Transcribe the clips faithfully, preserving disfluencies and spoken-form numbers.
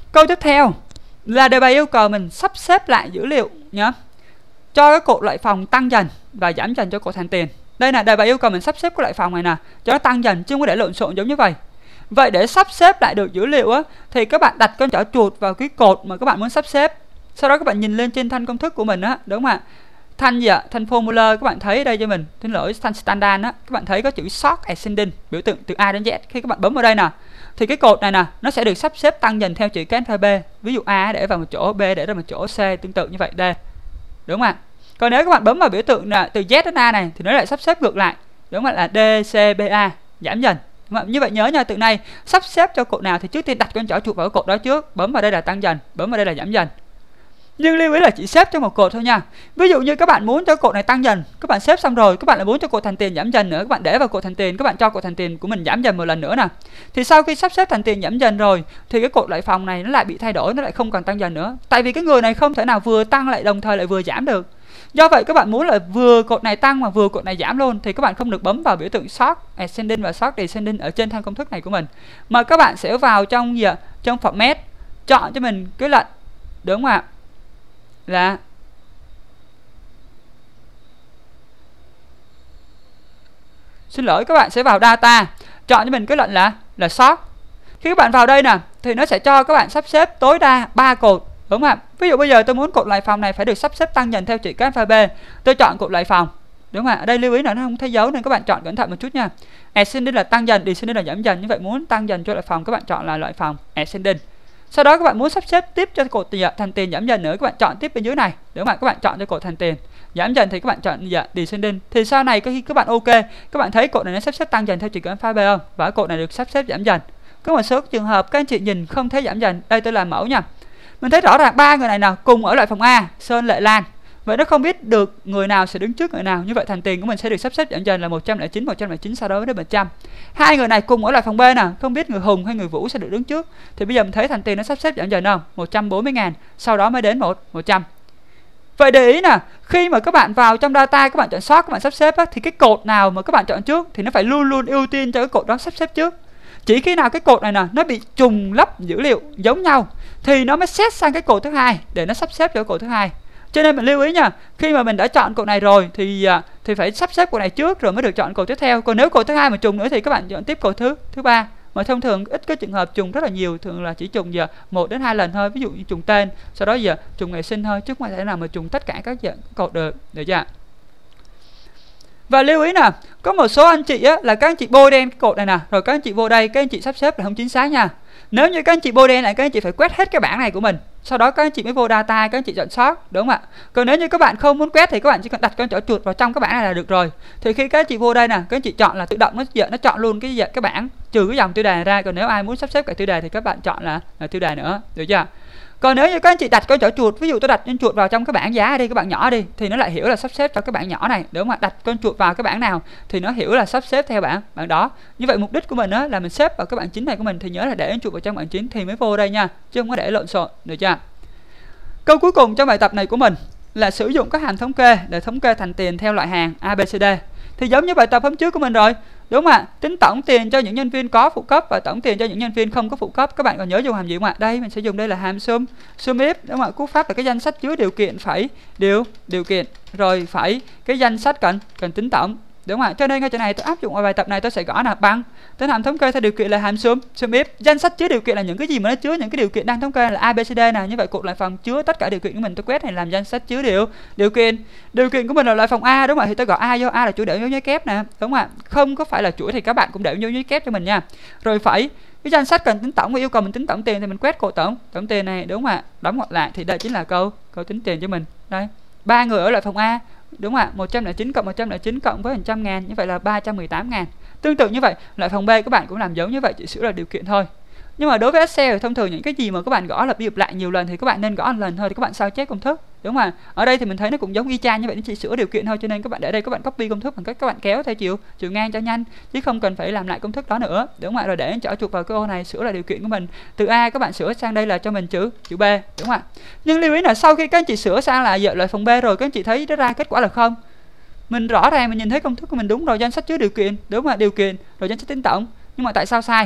Câu tiếp theo là đề bài yêu cầu mình sắp xếp lại dữ liệu nhá, cho cái cột loại phòng tăng dần và giảm dần cho cột thành tiền. Đây là đề bài yêu cầu mình sắp xếp cái loại phòng này nè, cho nó tăng dần chứ không có để lộn xộn giống như vậy. Vậy để sắp xếp lại được dữ liệu á, thì các bạn đặt con chỏ chuột vào cái cột mà các bạn muốn sắp xếp. Sau đó các bạn nhìn lên trên thanh công thức của mình á, đúng không ạ? Thanh gì ạ? Thanh formula các bạn thấy đây cho mình, xin lỗi, thanh standard á, các bạn thấy có chữ sort ascending, biểu tượng từ A đến Z. Khi các bạn bấm vào đây nè, thì cái cột này nè, nó sẽ được sắp xếp tăng dần theo chữ cái alpha B. Ví dụ A để vào một chỗ, B để vào một chỗ, C tương tự như vậy D. Đúng không ạ? Còn nếu các bạn bấm vào biểu tượng là từ Z đến A này thì nó lại sắp xếp ngược lại. Đúng không ạ? Là D, C, B, A, giảm dần. Như vậy nhớ nha, từ này sắp xếp cho cột nào thì trước tiên đặt con chỏ chuột vào cái cột đó trước, bấm vào đây là tăng dần, bấm vào đây là giảm dần. Nhưng lưu ý là chỉ xếp cho một cột thôi nha. Ví dụ như các bạn muốn cho cột này tăng dần, các bạn xếp xong rồi, các bạn lại muốn cho cột thành tiền giảm dần nữa, các bạn để vào cột thành tiền, các bạn cho cột thành tiền của mình giảm dần một lần nữa nè. Thì sau khi sắp xếp thành tiền giảm dần rồi thì cái cột loại phòng này nó lại bị thay đổi, nó lại không còn tăng dần nữa. Tại vì cái người này không thể nào vừa tăng lại đồng thời lại vừa giảm được. Do vậy các bạn muốn là vừa cột này tăng mà vừa cột này giảm luôn thì các bạn không được bấm vào biểu tượng sort ascending và sort descending ở trên thanh công thức này của mình, mà các bạn sẽ vào trong gì ạ? Trong format, chọn cho mình cái lệnh, đúng không ạ? Là xin lỗi, các bạn sẽ vào data, chọn cho mình cái lệnh là là sort. Khi các bạn vào đây nè thì nó sẽ cho các bạn sắp xếp tối đa ba cột, đúng không ạ? Ví dụ bây giờ tôi muốn cột loại phòng này phải được sắp xếp tăng dần theo chữ cái alpha B, tôi chọn cột loại phòng, đúng không ạ? Ở đây lưu ý là nó không thấy dấu nên các bạn chọn cẩn thận một chút nha. Ascending là tăng dần, descending là giảm dần. Như vậy muốn tăng dần cho loại phòng các bạn chọn là loại phòng ascending. Sau đó các bạn muốn sắp xếp tiếp cho cột thành tiền giảm dần nữa, các bạn chọn tiếp bên dưới này, đúng không ạ? Các bạn chọn cho cột thành tiền giảm dần thì các bạn chọn dạ, descending. Thì sau này khi các bạn ok, các bạn thấy cột này nó sắp xếp tăng dần theo chữ cái alpha B không? Và cột này được sắp xếp giảm dần. Có một số trường hợp các anh chị nhìn không thấy giảm dần. Đây tôi làm mẫu nha. Mình thấy rõ ràng ba người này nào cùng ở loại phòng A, Sơn, Lệ, Lan. Vậy nó không biết được người nào sẽ đứng trước người nào. Như vậy thành tiền của mình sẽ được sắp xếp giảm dần là một trăm lẻ chín, một trăm lẻ chín, sau đó đến một trăm. Hai người này cùng ở loại phòng B nè, không biết người Hùng hay người Vũ sẽ được đứng trước. Thì bây giờ mình thấy thành tiền nó sắp xếp giảm dần không? một trăm bốn mươi ngàn, sau đó mới đến một, một trăm. Vậy để ý nè, khi mà các bạn vào trong data, các bạn chọn sort, các bạn sắp xếp á, thì cái cột nào mà các bạn chọn trước thì nó phải luôn luôn ưu tiên cho cái cột đó sắp xếp trước. Chỉ khi nào cái cột này nè nó bị trùng lắp dữ liệu giống nhau thì nó mới xét sang cái cột thứ hai để nó sắp xếp cho cột thứ hai. Cho nên mình lưu ý nha, khi mà mình đã chọn cột này rồi thì thì phải sắp xếp cột này trước rồi mới được chọn cột tiếp theo. Còn nếu cột thứ hai mà trùng nữa thì các bạn chọn tiếp cột thứ thứ ba. Mà thông thường ít có trường hợp trùng rất là nhiều, thường là chỉ trùng giờ một đến hai lần thôi, ví dụ như trùng tên, sau đó giờ trùng ngày sinh thôi, chứ không thể nào mà trùng tất cả các dạng cột được, được chưa? Và lưu ý nè, có một số anh chị á, là các anh chị bôi đen cái cột này nè, rồi các anh chị vô đây, các anh chị sắp xếp là không chính xác nha. Nếu như các anh chị bôi đen lại, các anh chị phải quét hết cái bảng này của mình, sau đó các anh chị mới vô data, các anh chị chọn sort, đúng không ạ? Còn nếu như các bạn không muốn quét thì các bạn chỉ cần đặt con chỏ chuột vào trong cái bảng này là được rồi. Thì khi các anh chị vô đây nè, các anh chị chọn là tự động nó nó chọn luôn cái cái bảng trừ cái dòng tiêu đề này ra. Còn nếu ai muốn sắp xếp cả tiêu đề thì các bạn chọn là, là tiêu đề nữa, được chưa? Còn nếu như các anh chị đặt con chỏ chuột, ví dụ tôi đặt con chuột vào trong cái bảng giá đi, cái bảng nhỏ đi, thì nó lại hiểu là sắp xếp cho cái bảng nhỏ này, đúng không ạ? Đặt con chuột vào cái bảng nào thì nó hiểu là sắp xếp theo bảng bảng đó. Như vậy mục đích của mình á là mình xếp vào cái bảng chính này của mình thì nhớ là để con chuột vào trong bảng chính thì mới vô đây nha, chứ không có để lộn xộn, được chưa? Câu cuối cùng trong bài tập này của mình là sử dụng các hàm thống kê để thống kê thành tiền theo loại hàng A, B, C, D. Thì giống như bài tập hôm trước của mình rồi, đúng không ạ? Tính tổng tiền cho những nhân viên có phụ cấp và tổng tiền cho những nhân viên không có phụ cấp. Các bạn còn nhớ dùng hàm gì không ạ? Đây mình sẽ dùng đây là hàm sum, sum if, đúng không ạ? Cú pháp là cái danh sách chứa điều kiện phải điều điều kiện rồi phải cái danh sách cần cần tính tổng, đúng không ạ? Cho nên ngay chỗ này tôi áp dụng vào bài tập này tôi sẽ gõ là bằng tính hàm thống kê theo điều kiện là hàm sum, sum if. Danh sách chứa điều kiện là những cái gì mà nó chứa những cái điều kiện đang thống kê là A, B, C, D nè. Như vậy cột loại phòng chứa tất cả điều kiện của mình, tôi quét này làm danh sách chứa điều điều kiện. Điều kiện của mình là loại phòng A, đúng không ạ? Thì tôi gõ A vô, A là chủ để dấu nháy kép nè, đúng không ạ? Không có phải là chuỗi thì các bạn cũng để dấu nháy kép cho mình nha. Rồi phải cái danh sách cần tính tổng và yêu cầu mình tính tổng tiền thì mình quét cột tổng tổng tiền này, đúng không ạ? Đóng ngoặc lại thì đây chính là câu câu tính tiền cho mình. Đây, ba người ở loại phòng A, đúng không ạ? một trăm lẻ chín cộng một trăm lẻ chín cộng với một trăm ngàn, như vậy là ba trăm mười tám ngàn. Tương tự như vậy, loại phòng B các bạn cũng làm giống như vậy, chỉ sửa là điều kiện thôi. Nhưng mà đối với Excel thì thông thường những cái gì mà các bạn gõ lặp đi lặp lại nhiều lần thì các bạn nên gõ một lần thôi, thì các bạn sao chép công thức, đúng không ạ? Ở đây thì mình thấy nó cũng giống y chang như vậy, nó chỉ sửa điều kiện thôi, cho nên các bạn để đây các bạn copy công thức bằng cách các bạn kéo theo chiều chiều ngang cho nhanh, chứ không cần phải làm lại công thức đó nữa, đúng không ạ? Rồi để chỏ chuột vào cái ô này sửa là điều kiện của mình, từ A các bạn sửa sang đây là cho mình chữ chữ B, đúng không ạ? Nhưng lưu ý là sau khi các anh chị sửa sang là loại phòng B rồi, các anh chị thấy nó ra kết quả là không, mình rõ ràng mình nhìn thấy công thức của mình đúng rồi, danh sách chứa điều kiện, đúng không ạ? Điều kiện rồi danh sách tính tổng, nhưng mà tại sao sai?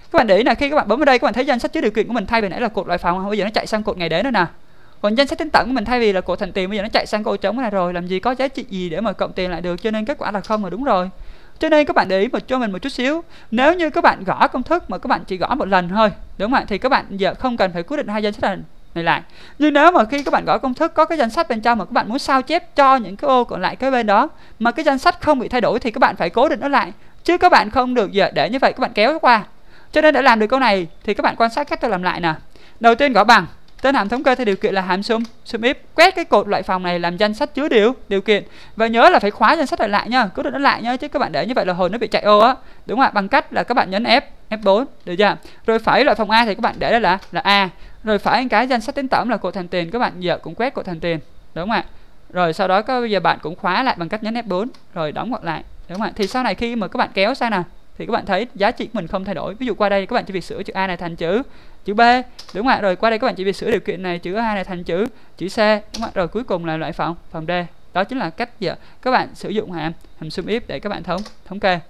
Các bạn để ý là khi các bạn bấm vào đây, các bạn thấy danh sách chứa điều kiện của mình thay vì nãy là cột loại phòng, bây giờ nó chạy sang cột ngày đến rồi nè. Còn danh sách tính tổng của mình thay vì là cột thành tiền, bây giờ nó chạy sang cái ô trống này rồi, làm gì có giá trị gì để mà cộng tiền lại được, cho nên kết quả là không, là đúng rồi. Cho nên các bạn để ý một cho mình một chút xíu, nếu như các bạn gõ công thức mà các bạn chỉ gõ một lần thôi, đúng không ạ, thì các bạn giờ không cần phải quyết định hai danh sách này này lại. Nhưng nếu mà khi các bạn gõ công thức có cái danh sách bên trong mà các bạn muốn sao chép cho những cái ô còn lại cái bên đó mà cái danh sách không bị thay đổi thì các bạn phải cố định nó lại, chứ các bạn không được giờ để như vậy các bạn kéo qua. Cho nên để làm được câu này thì các bạn quan sát cách tôi làm lại nè. Đầu tiên gõ bằng tên hàm thống kê theo điều kiện là hàm sum sum if, quét cái cột loại phòng này làm danh sách chứa điều điều kiện, và nhớ là phải khóa danh sách này lại nha, cố định nó lại nha, chứ các bạn để như vậy là hồi nó bị chạy ô á, đúng không ạ? Bằng cách là các bạn nhấn F F bốn, được chưa? Rồi phẩy loại phòng A thì các bạn để đây là là A, rồi phẩy cái danh sách tính tổng là cột thành tiền, các bạn giờ cũng quét cột thành tiền, đúng không ạ? Rồi sau đó có bây giờ bạn cũng khóa lại bằng cách nhấn F bốn rồi đóng gọn lại, đúng không ạ? Thì sau này khi mà các bạn kéo sang nè thì các bạn thấy giá trị của mình không thay đổi. Ví dụ qua đây các bạn chỉ việc sửa chữ A này thành chữ chữ B, đúng không ạ? Rồi qua đây các bạn chỉ việc sửa điều kiện này chữ A này thành chữ chữ C, đúng không ạ? Rồi cuối cùng là loại phòng phòng D. Đó chính là cách giờ các bạn sử dụng hàm hàm sum if để các bạn thống thống kê.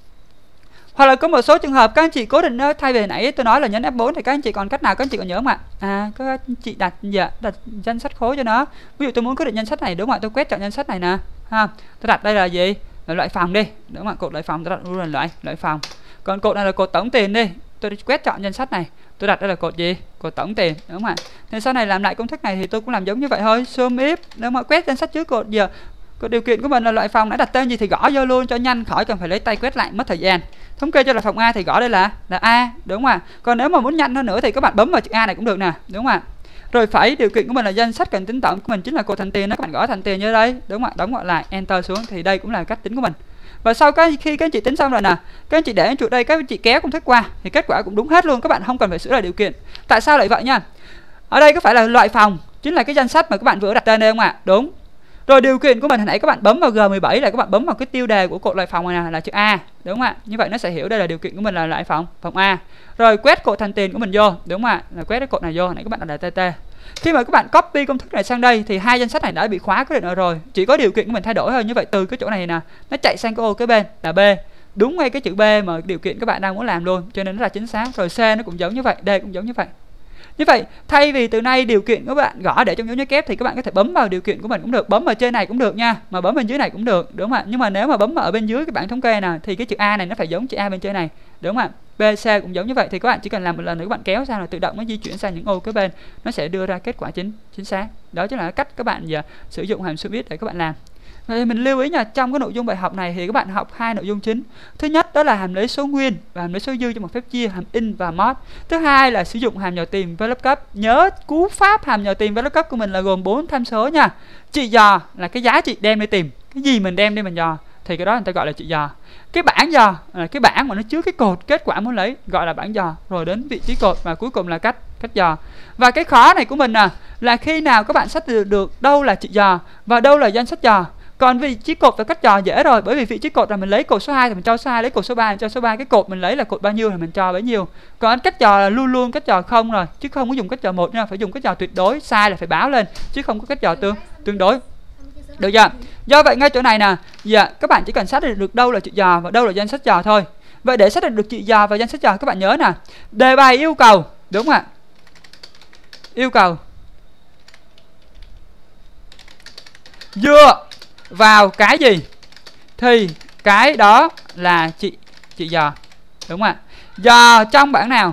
Hoặc là có một số trường hợp các anh chị cố định thay vì nãy tôi nói là nhấn F bốn thì các anh chị còn cách nào các anh chị còn nhớ không ạ? À, các anh chị đặt dạ, đặt danh sách khối cho nó. Ví dụ tôi muốn quyết định danh sách này, đúng không ạ? Tôi quét chọn danh sách này nè, ha. Tôi đặt đây là gì? Là loại phòng đi, đúng không ạ? Cột loại phòng tôi đặt luôn là loại loại phòng. Còn cột này là cột tổng tiền đi. Tôi đi quét chọn danh sách này, tôi đặt đây là cột gì? Cột tổng tiền, đúng không ạ? Thì sau này làm lại công thức này thì tôi cũng làm giống như vậy thôi, sum if, đúng không ạ? Quét danh sách trước cột giờ cột điều kiện của mình là loại phòng, đã đặt tên gì thì gõ vô luôn cho nhanh, khỏi cần phải lấy tay quét lại mất thời gian. Thống kê cho loại phòng A thì gõ đây là là A, đúng không ạ? Còn nếu mà muốn nhanh hơn nữa thì các bạn bấm vào chữ A này cũng được nè, đúng không ạ? Rồi phẩy điều kiện của mình là danh sách cần tính tổng của mình chính là cột thành tiền đó, các bạn gõ thành tiền như đây, đúng không ạ? Đóng gọn lại, enter xuống thì đây cũng là cách tính của mình. Và sau cái khi các anh chị tính xong rồi nè, các anh chị để chuột đây, các anh chị kéo công thức qua thì kết quả cũng đúng hết luôn, các bạn không cần phải sửa lại điều kiện. Tại sao lại vậy nha? Ở đây có phải là loại phòng chính là cái danh sách mà các bạn vừa đặt tên đây không ạ? Đúng. Rồi điều kiện của mình hồi nãy các bạn bấm vào G mười bảy là các bạn bấm vào cái tiêu đề của cột loại phòng này nè, là chữ A, đúng không ạ? Như vậy nó sẽ hiểu đây là điều kiện của mình là loại phòng phòng A. Rồi quét cột thành tiền của mình vô, đúng không ạ? Là quét cái cột này vô, nãy các bạn đặt là tê tê. Khi mà các bạn copy công thức này sang đây thì hai danh sách này đã bị khóa quyết định rồi, chỉ có điều kiện của mình thay đổi thôi. Như vậy từ cái chỗ này nè, nó chạy sang cái ô cái bên là B, đúng ngay cái chữ B mà điều kiện các bạn đang muốn làm luôn, cho nên nó là chính xác. Rồi C nó cũng giống như vậy, D cũng giống như vậy. Như vậy thay vì từ nay điều kiện các bạn gõ để trong dấu nhấn kép thì các bạn có thể bấm vào điều kiện của mình cũng được, bấm vào trên này cũng được nha, mà bấm bên dưới này cũng được, đúng không ạ? Nhưng mà nếu mà bấm ở bên dưới cái bảng thống kê nè thì cái chữ A này nó phải giống chữ A bên trên này, đúng không ạ? B, C cũng giống như vậy, thì các bạn chỉ cần làm một lần nữa các bạn kéo sang là tự động nó di chuyển sang những ô kế bên, nó sẽ đưa ra kết quả chính chính xác. Đó chính là cách các bạn giờ sử dụng hàm sum if để các bạn làm. Thì mình lưu ý nha, trong cái nội dung bài học này thì các bạn học hai nội dung chính. Thứ nhất đó là hàm lấy số nguyên và hàm lấy số dư trong một phép chia, hàm in và mod. Thứ hai là sử dụng hàm dò tìm VLOOKUP. Nhớ cú pháp hàm dò tìm VLOOKUP của mình là gồm bốn tham số nha. Trị dò là cái giá trị đem đi tìm, cái gì mình đem đi mình dò thì cái đó người ta gọi là trị dò. Cái bảng dò là cái bảng mà nó chứa cái cột kết quả muốn lấy, gọi là bảng dò. Rồi đến vị trí cột và cuối cùng là cách cách dò. Và cái khó này của mình à, là khi nào các bạn xác định được đâu là trị dò và đâu là danh sách dò. Còn vị trí cột và cách dò dễ rồi, bởi vì vị trí cột là mình lấy cột số hai thì mình cho số hai, lấy cột số ba thì cho số ba, cái cột mình lấy là cột bao nhiêu thì mình cho bấy nhiêu. Còn cách dò là luôn luôn cách dò không rồi, chứ không có dùng cách dò một nha, phải dùng cách dò tuyệt đối, sai là phải báo lên chứ không có cách dò tương tương đối. Được chưa? Do vậy ngay chỗ này nè, dạ các bạn chỉ cần xác định được đâu là trị dò và đâu là danh sách dò thôi. Vậy để xác định được trị dò và danh sách dò các bạn nhớ nè, đề bài yêu cầu, đúng không ạ? Yêu cầu dựa vào cái gì thì cái đó là trị trị dò, đúng không ạ? Dò trong bảng nào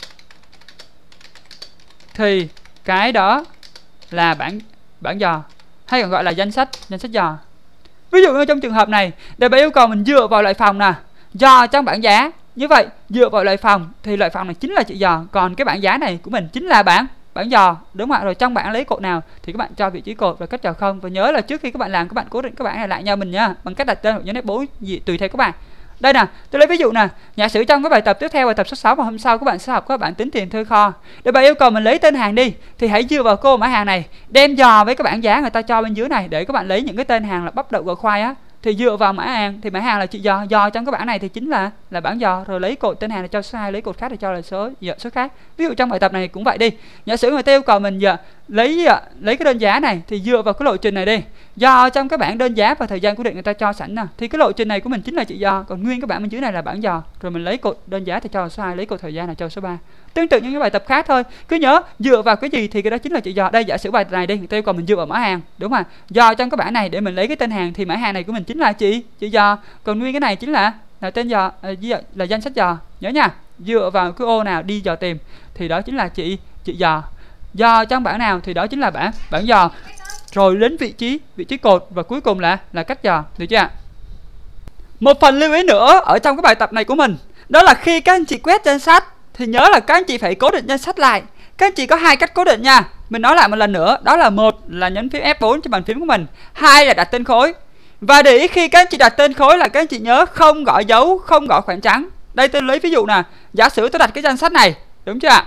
thì cái đó là bảng bảng dò, hay còn gọi là danh sách danh sách dò. Ví dụ như trong trường hợp này, đề bài yêu cầu mình dựa vào loại phòng nè, dò trong bảng giá. Như vậy dựa vào loại phòng thì loại phòng này chính là trị dò, còn cái bảng giá này của mình chính là bảng bảng dò, đúng không ạ? Rồi trong bảng lấy cột nào thì các bạn cho vị trí cột và cách dò không. Và nhớ là trước khi các bạn làm các bạn cố định các bảng này lại nha mình nha, bằng cách đặt tên hoặc nhấn F bốn gì tùy theo các bạn. Đây nè, tôi lấy ví dụ nè, giả sử trong cái bài tập tiếp theo, bài tập số sáu và hôm sau các bạn sẽ học các bạn tính tiền thuê kho. Để bài yêu cầu mình lấy tên hàng đi thì hãy dựa vào cô mã hàng này, đem dò với cái bảng giá người ta cho bên dưới này để các bạn lấy những cái tên hàng là bắp đậu gạo khoai á, thì dựa vào mã hàng thì mã hàng là trị dò, dò trong cái bảng này thì chính là là bảng dò, rồi lấy cột tên hàng là cho số hai, lấy cột khác thì cho là số giờ số khác. Ví dụ trong bài tập này cũng vậy đi, giả sử người ta yêu cầu mình giờ lấy lấy cái đơn giá này thì dựa vào cái lộ trình này đi. Do trong cái bảng đơn giá và thời gian cố định người ta cho sẵn nè, thì cái lộ trình này của mình chính là trị do, còn nguyên cái bảng bên dưới này là bảng dò. Rồi mình lấy cột đơn giá thì cho số hai, lấy cột thời gian là cho số ba. Tương tự những cái bài tập khác thôi. Cứ nhớ dựa vào cái gì thì cái đó chính là trị do. Đây giả sử bài này đi, người ta yêu cầu mình dựa vào mã hàng, đúng không? Do trong cái bảng này để mình lấy cái tên hàng thì mã hàng này của mình chính là trị trị do, còn nguyên cái này chính là là tên dò, là, là danh sách dò. Nhớ nha. Dựa vào cái ô nào đi dò tìm thì đó chính là trị trị dò. Do trong bảng nào thì đó chính là bảng bảng dò. Rồi đến vị trí vị trí cột và cuối cùng là là cách dò, được chưa ạ? Một phần lưu ý nữa ở trong cái bài tập này của mình, đó là khi các anh chị quét danh sách thì nhớ là các anh chị phải cố định danh sách lại. Các anh chị có hai cách cố định nha. Mình nói lại một lần nữa, đó là một là nhấn phím F bốn trên bàn phím của mình, hai là đặt tên khối. Và để ý khi các anh chị đặt tên khối là các anh chị nhớ không gõ dấu, không gõ khoảng trắng. Đây tôi lấy ví dụ nè, giả sử tôi đặt cái danh sách này, đúng chưa ạ?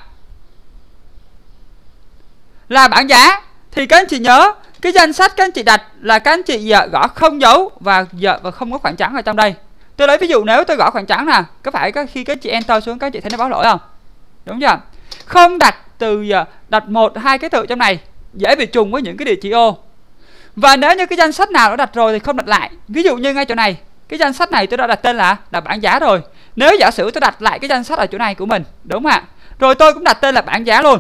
Là bảng giá thì các anh chị nhớ cái danh sách các anh chị đặt là các anh chị gõ không dấu và và không có khoảng trắng ở trong đây. Tôi lấy ví dụ nếu tôi gõ khoảng trắng nè, có phải có khi các anh chị enter xuống các anh chị thấy nó báo lỗi không? Đúng chưa? Không đặt từ đặt một hai cái tự trong này dễ bị trùng với những cái địa chỉ ô. Và nếu như cái danh sách nào đã đặt rồi thì không đặt lại. Ví dụ như ngay chỗ này, cái danh sách này tôi đã đặt tên là là bảng giá rồi. Nếu giả sử tôi đặt lại cái danh sách ở chỗ này của mình, đúng không ạ? Rồi tôi cũng đặt tên là bảng giá luôn.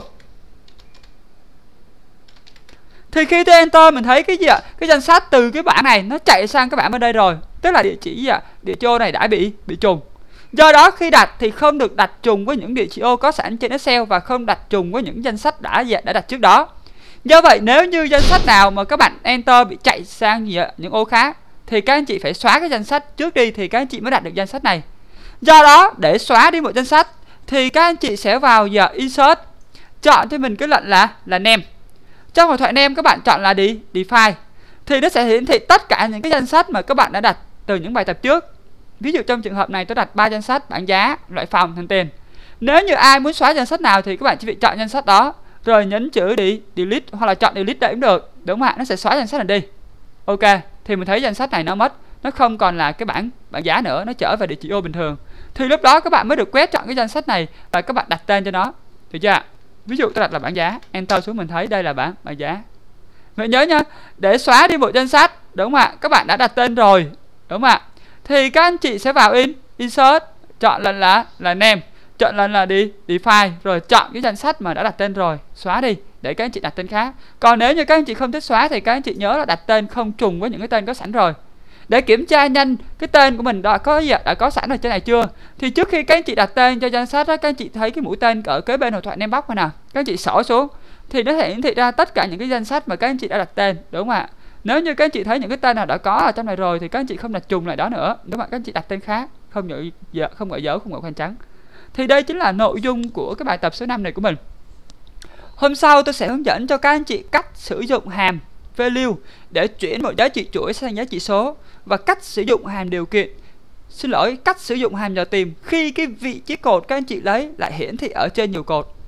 Thì khi tôi enter mình thấy cái gì ạ? Cái danh sách từ cái bảng này nó chạy sang cái bảng bên đây rồi. Tức là địa chỉ gì ạ? Địa chỉ ô này đã bị bị trùng. Do đó khi đặt thì không được đặt trùng với những địa chỉ ô có sẵn trên Excel và không đặt trùng với những danh sách đã đã đặt trước đó. Do vậy nếu như danh sách nào mà các bạn enter bị chạy sang gì ạ? Những ô khác thì các anh chị phải xóa cái danh sách trước đi thì các anh chị mới đặt được danh sách này. Do đó để xóa đi một danh sách thì các anh chị sẽ vào giờ insert, chọn cho mình cái lệnh là là name. Trong hội thoại name các bạn chọn là đi define thì nó sẽ hiển thị tất cả những cái danh sách mà các bạn đã đặt từ những bài tập trước. Ví dụ trong trường hợp này tôi đặt ba danh sách: bảng giá, loại phòng, thành tiền. Nếu như ai muốn xóa danh sách nào thì các bạn chỉ việc chọn danh sách đó rồi nhấn chữ đi delete hoặc là chọn delete đây cũng được, đúng không ạ? Nó sẽ xóa danh sách này đi. Ok, thì mình thấy danh sách này nó mất, nó không còn là cái bảng bảng giá nữa, nó trở về địa chỉ ô bình thường. Thì lúc đó các bạn mới được quét chọn cái danh sách này và các bạn đặt tên cho nó, được chưa ạ? Ví dụ tôi đặt là bảng giá, enter xuống mình thấy đây là bảng bảng giá. Vậy nhớ nha, để xóa đi một danh sách, đúng không ạ? Các bạn đã đặt tên rồi, đúng không ạ? Thì các anh chị sẽ vào in, insert, chọn lần là là name, chọn lần là đi define, rồi chọn cái danh sách mà đã đặt tên rồi, xóa đi để các anh chị đặt tên khác. Còn nếu như các anh chị không thích xóa thì các anh chị nhớ là đặt tên không trùng với những cái tên có sẵn rồi. Để kiểm tra nhanh cái tên của mình đã có gì đã có sẵn ở trên này chưa, thì trước khi các anh chị đặt tên cho danh sách đó, các anh chị thấy cái mũi tên ở kế bên hội thoại name box này nè, các anh chị xỏ xuống thì nó sẽ hiển thị ra tất cả những cái danh sách mà các anh chị đã đặt tên, đúng không ạ? Nếu như các anh chị thấy những cái tên nào đã có ở trong này rồi thì các anh chị không đặt trùng lại đó nữa, đúng không ạ? Các anh chị đặt tên khác, không gọi dấu, không gọi dấu, không gọi khoanh trắng. Thì đây chính là nội dung của cái bài tập số năm này của mình. Hôm sau tôi sẽ hướng dẫn cho các anh chị cách sử dụng hàm value để chuyển một giá trị chuỗi sang giá trị số, và cách sử dụng hàm điều kiện, xin lỗi, cách sử dụng hàm dò tìm khi cái vị trí cột các anh chị lấy lại hiển thị ở trên nhiều cột.